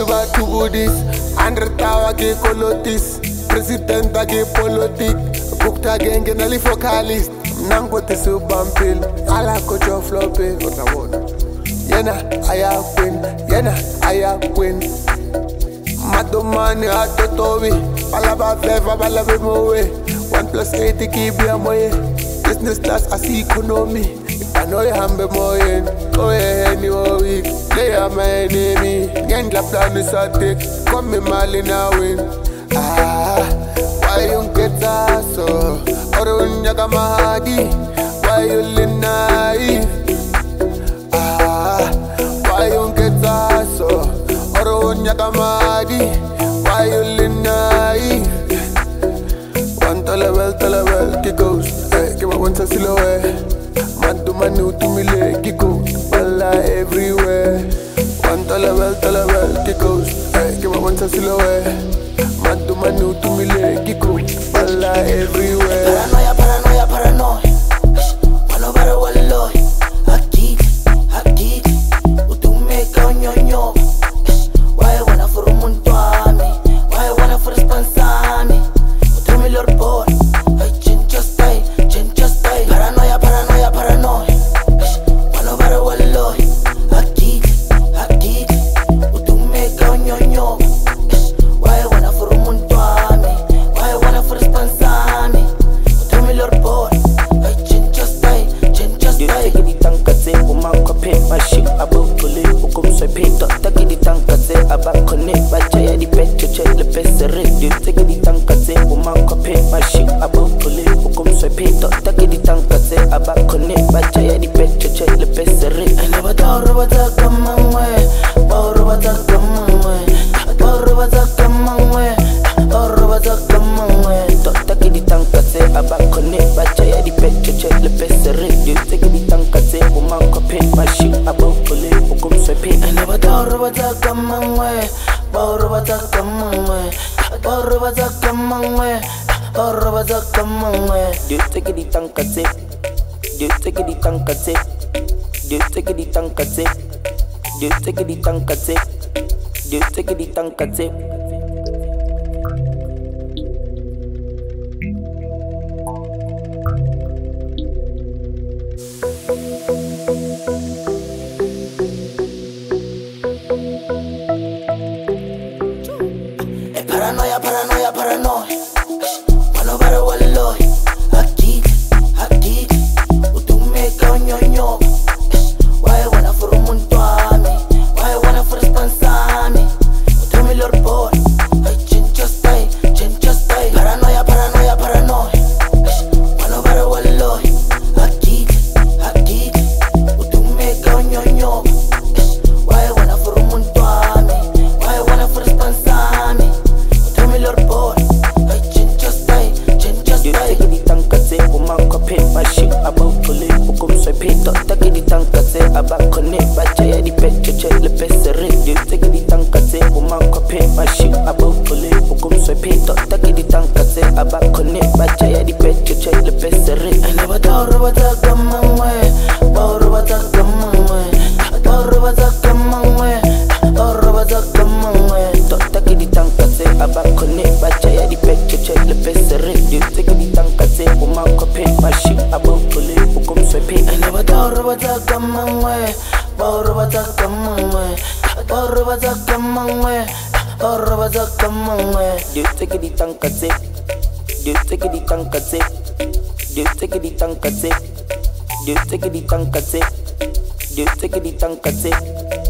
luba tubudis, Andre tawa ke kolotis, president ke politik, bukta genge nali focalist, nango tisu bampil, ala kocho flopil, yena aya queen, madomani atotobi, palaba fleva balabe mowe, 1+8 keep ya moye, business class as economy. I know you hambe moyen, oh yeah, any week. Play a my enemy, gang la plan is a dick. Come me mali na win. Why you get that so? Orun yaga mahadi, why you lean naive? Why you get that so? Orun yaga mahadi, why you lean naive? One level, kick goes. Hey, give me one silhouette. Manu to me leg, go, balla everywhere. One level, kick goes. Hey, give me one silhouette. Manu to me leg, go, balla everywhere. Paranoia. Mano para walloy. Hakik. Utume kaonyonyo. Why wanna for umuntwami? Why wanna for spansami? Utume lord boy. I change your style. Paranoia. Mano para walloy. Hakik. Utume kaonyonyo. Why wanna for umuntwami? Why wanna for spansami? Utume lord boy. I change your style. Take the tank at it, woman copy my shit above police, who comes so paid up. Take the tank at it, about connect, but I the pet to check the best rate. Take the tank at it, woman copy my shit above police, who comes so paid up. Take the tank at it, about connect, but I the pet to check the best rate. I never thought about that come on way. Take the tank at it, about connect, but I the pet to check the best rate. Take the tank at it, woman copy my shit above police, who comes so paid. I never thought about that come on way. You take the tank at it. You take the tank at it. You take the tank at it. You take the tank at it. You take the tank at it. Paranoia. Mano para walloy. Hakik. Utume kaonyonyo. Why wanna for umuntwami? Why wanna for spansami? Utume lord boy. I change your style. Paranoia. Mano para walloy. Hakik. Utume kaonyonyo. Why wanna for umuntwami? Why wanna for spansami? Lord boy, I change your style. You take the tank at it, woman copy my shit above police, who comes so paid up. Take the tank at it, about connect, but I the pet to check the best rate. You take the tank at it, woman copy my shit above police, who comes so paid up. Take the tank at it, about connect, but I the pet to check the best rate. I never thought about that come on way. Take the tank at it, about connect, but I the pet to check the best rate. You take the tank at it, woman copy my shit above police, who comes so paid. I never thought about that come on way. You take the tank at it. You take the tank at it. You take the tank at it. You take the tank at it. You take the tank at it.